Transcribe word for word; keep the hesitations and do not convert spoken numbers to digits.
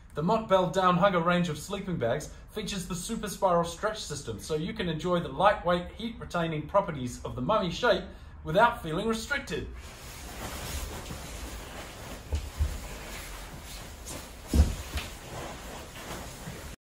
The Montbell Down Hugger range of sleeping bags features the super spiral stretch system, so you can enjoy the lightweight, heat-retaining properties of the mummy shape without feeling restricted.